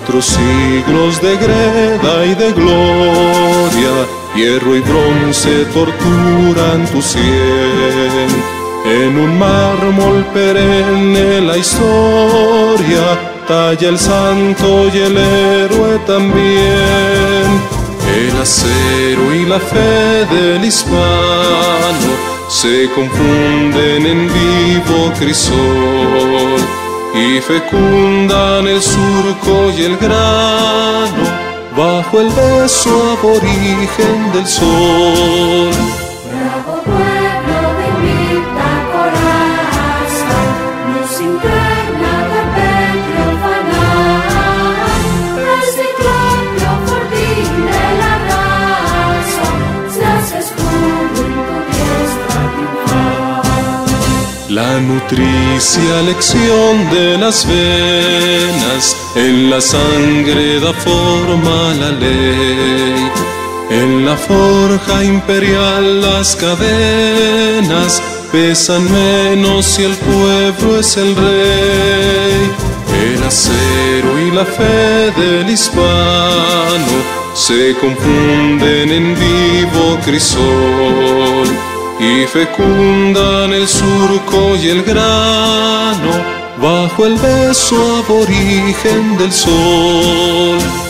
4 siglos de greda y de gloria, hierro y bronce torturan tu sien. En un mármol perenne la historia talla el santo y el héroe también. El acero y la fe del hispano se confunden en vivo crisol y fecundan el surco y el grano bajo el beso aborigen del sol. Bravo pueblo de Bitácoraza, nos impregna de petro fanal, este ciclopio fortín de la raza, se hace escudo en tu diestra triunfal. La nutricia lección de las venas en la sangre da forma a la ley. En la forja imperial las cadenas pesan menos si el pueblo es el rey. El acero y la fe del hispano se confunden en vivo crisol y fecundan el surco y el grano bajo el beso aborigen del sol.